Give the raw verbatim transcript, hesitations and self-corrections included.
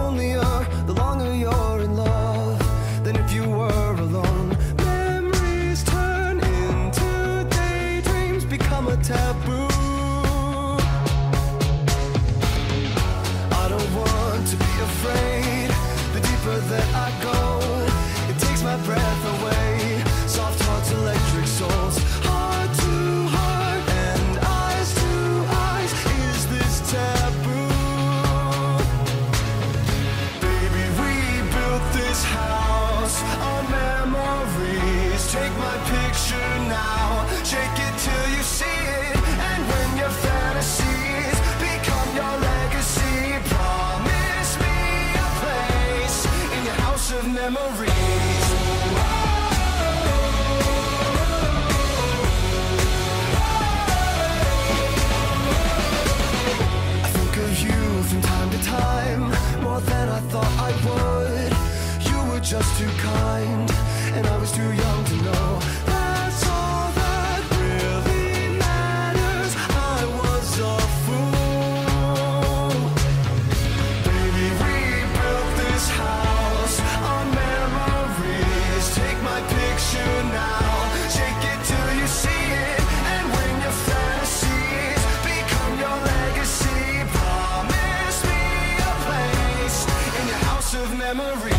lonelier the longer you're in love than if you were alone. Memories turn into daydreams, become a taboo. I don't want to be afraid. The deeper that I go, it takes my breath away. Soft hearts, electric souls, heart to heart and eyes to eyes. Is this taboo? Baby, we built this house on memories. Take my picture now, shake it till you see it. And when your fantasies become your legacy, promise me a place in your house of memories. I think of you from time to time, more than I thought I would. You were just too kind, and I was too young to know. That's all that really matters. I was a fool. Baby, we built this house on memories. Take my picture now, shake it till you see it. And when your fantasies become your legacy, promise me a place in your house of memories.